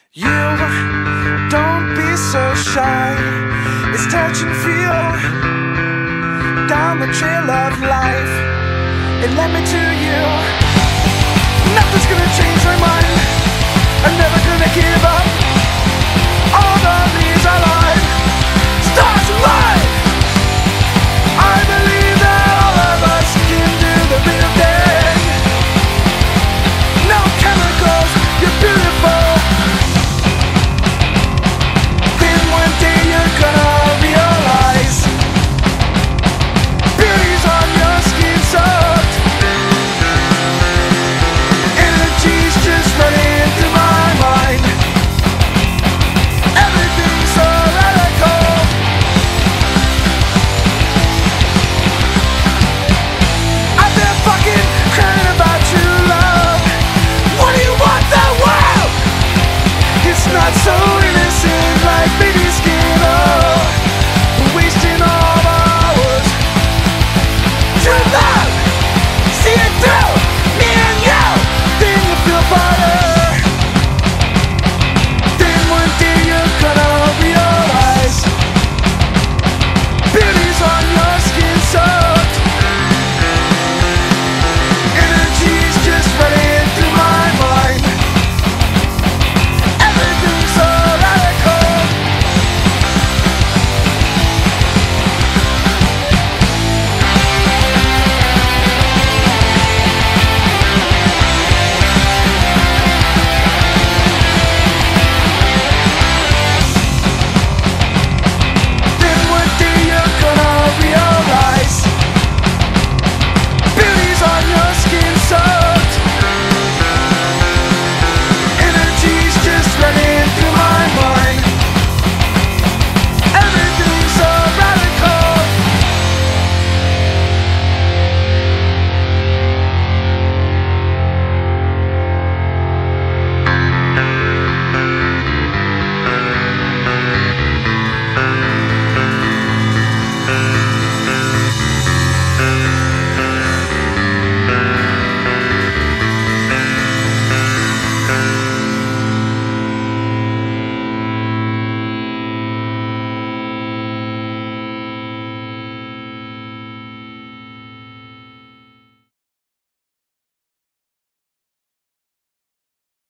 You don't be so shy. It's touch and feel down the trail of life. It led me to you. Nothing's gonna change my mind. I'm never gonna give up. All the leaves are alive. Stars alive. I believe that all of us can do the real thing. No chemicals, you're beautiful. Then one day you're gonna realize beauty's on your skin soaked. Energy's just running through my mind. Everything's so radical. I've been fucking crying about true love. What do you want, the world? It's not so